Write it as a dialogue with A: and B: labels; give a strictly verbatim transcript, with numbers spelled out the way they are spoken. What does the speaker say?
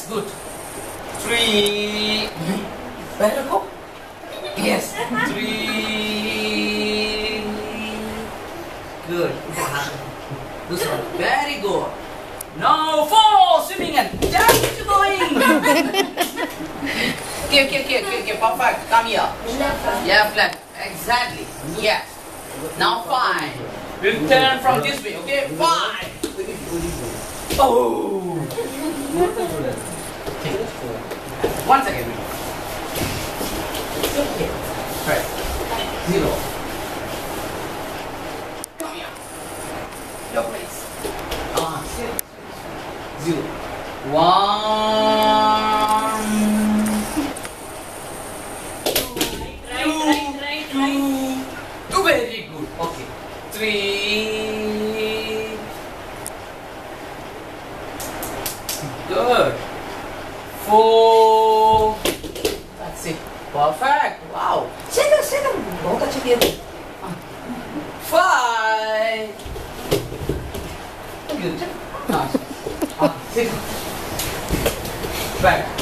A: Yes, good. Three. Better go. Yes. Three. Good. This one. Very good. Now four. Swimming and just going. Okay, okay, okay, okay, okay. Perfect. Come here. Left leg. Exactly. Yes. Now five. We'll turn from this way. Okay. Five. Oh. Once again. Right. Zero. Come here. Your place. Ah, zero. Zero. One. Two. Two. Two. Very good. Okay. Three. Good. Four. That's it. Perfect. Wow. Sit down, sit down. बहुत अच्छे किए थे. Five. Good. Ah, sit. Back.